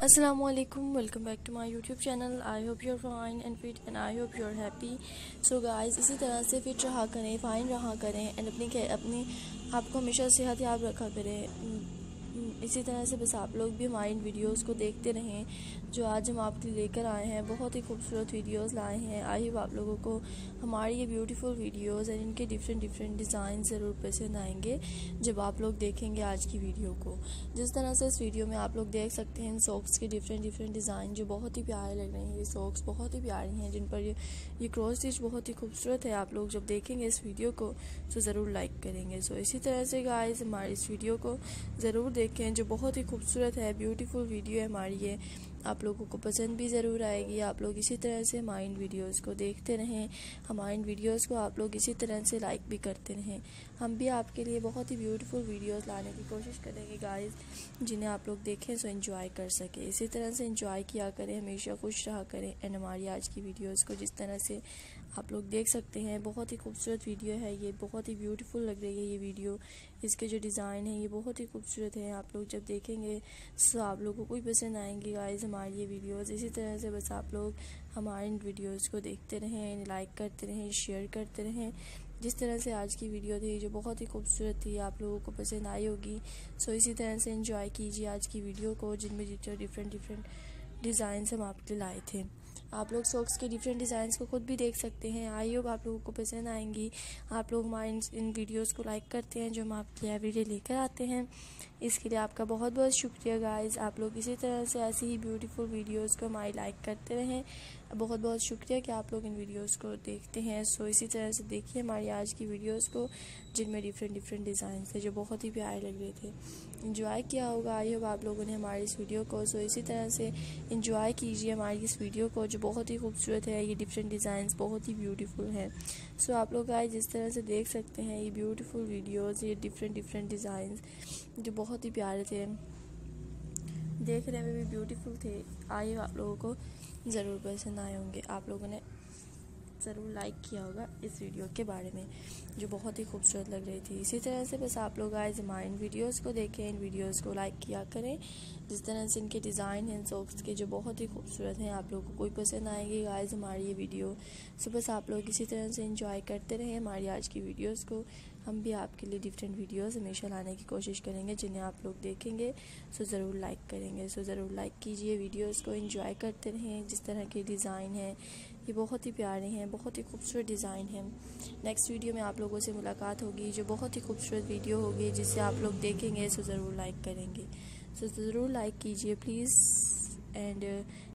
Assalamualaikum, welcome back to my YouTube channel. I hope you're fine and fit and I hope you're happy. So guys, इसी तरह से fit रहा करें, fine रहा करें and अपनी आपको हमेशा सेहत याब रखा करें। इसी तरह से बस आप लोग भी हमारी इन वीडियोस को देखते रहें जो आज हम आपके लिए लेकर आए हैं। बहुत ही खूबसूरत वीडियोस लाए हैं। आई होप आप लोगों को हमारी ये ब्यूटीफुल वीडियोस एंड इनके डिफरेंट डिज़ाइन ज़रूर पसंद आएंगे जब आप लोग देखेंगे आज की वीडियो को। जिस तरह से इस वीडियो में आप लोग देख सकते हैं इन सॉक्स के डिफरेंट डिज़ाइन जो बहुत ही प्यारे लग रहे हैं। ये सॉक्स बहुत ही प्यारी हैं जिन पर ये क्रॉस स्टिच बहुत ही खूबसूरत है। आप लोग जब देखेंगे इस वीडियो को तो ज़रूर लाइक करेंगे। सो इसी तरह से गाइस हमारी इस वीडियो को ज़रूर देखें जो बहुत ही खूबसूरत है, ब्यूटीफुल वीडियो है हमारी ये। आप लोगों को पसंद भी ज़रूर आएगी। आप लोग इसी तरह से हमारी इन वीडियोज़ को देखते रहें। हमारी इन वीडियोज़ को आप लोग इसी तरह से लाइक भी करते रहें। हम भी आपके लिए बहुत ही ब्यूटीफुल वीडियोज़ लाने की कोशिश करेंगे गाइस, जिन्हें आप लोग देखें सो एंजॉय कर सके। इसी तरह से एंजॉय किया करें, हमेशा खुश रहा करें। एंड हमारी आज की वीडियोज़ को जिस तरह से आप लोग देख सकते हैं, बहुत ही खूबसूरत वीडियो है ये, बहुत ही ब्यूटीफुल लग रही है ये वीडियो। इसके जो डिज़ाइन है ये बहुत ही खूबसूरत है। आप लोग जब देखेंगे तो आप लोगों को भी पसंद आएंगी गाइस हमारी ये वीडियोस। इसी तरह से बस आप लोग हमारे इन वीडियोस को देखते रहें, लाइक करते रहें, शेयर करते रहें। जिस तरह से आज की वीडियो थी जो बहुत ही खूबसूरत थी, आप लोगों को पसंद आई होगी। सो इसी तरह से एंजॉय कीजिए आज की वीडियो को, जिनमें डिफरेंट डिज़ाइंस हम आपके लिए लाए थे। आप लोग सॉक्स के डिफरेंट डिज़ाइंस को खुद भी देख सकते हैं। आई होप आप लोगों को पसंद आएंगी। आप लोग हमारे इन वीडियोस को लाइक करते हैं जो हम आपके लिए एवरीडे लेकर आते हैं। इसके लिए आपका बहुत बहुत शुक्रिया गाइस। आप लोग इसी तरह से ऐसी ही ब्यूटीफुल वीडियोस को हमारी लाइक करते रहें। बहुत बहुत शुक्रिया कि आप लोग इन वीडियोस को देखते हैं। सो इसी तरह से देखिए हमारी आज की वीडियोस को, जिनमें डिफरेंट डिज़ाइन थे जो बहुत ही प्यारे लग रहे थे। इंजॉय किया होगा आई होप आप लोगों ने हमारी इस वीडियो को। सो इसी तरह से इंजॉय कीजिए हमारी इस वीडियो को जो बहुत ही खूबसूरत है। ये डिफरेंट डिज़ाइंस बहुत ही ब्यूटीफुल हैं। सो आप लोग आए जिस तरह से देख सकते हैं ये ब्यूटीफुल वीडियोस, ये डिफरेंट डिज़ाइंस जो बहुत ही प्यारे थे, देखने में भी ब्यूटीफुल थे। आई आप लोगों को ज़रूर पसंद आए होंगे। आप लोगों ने ज़रूर लाइक किया होगा इस वीडियो के बारे में जो बहुत ही खूबसूरत लग रही थी। इसी तरह से बस आप लोग आए हमारे इन वीडियोज़ को देखें, इन वीडियोज़ को लाइक किया करें। जिस तरह से इनके डिज़ाइन हैं सॉक्स के जो बहुत ही खूबसूरत हैं, आप लोगों को कोई पसंद आएंगी गाइस हमारी ये वीडियो। सो बस आप लोग इसी तरह से एंजॉय करते रहें हमारी आज की वीडियोज़ को। हम भी आपके लिए डिफरेंट वीडियोज़ हमेशा लाने की कोशिश करेंगे जिन्हें आप लोग देखेंगे सो ज़रूर लाइक करेंगे। सो ज़रूर लाइक कीजिए वीडियोज़ को, एंजॉय करते रहें। जिस तरह के डिज़ाइन हैं ये बहुत ही प्यारे हैं, बहुत ही खूबसूरत डिज़ाइन हैं। नेक्स्ट वीडियो में आप लोगों से मुलाकात होगी जो बहुत ही खूबसूरत वीडियो होगी जिसे आप लोग देखेंगे सो ज़रूर लाइक करेंगे। सो ज़रूर लाइक कीजिए प्लीज़ एंड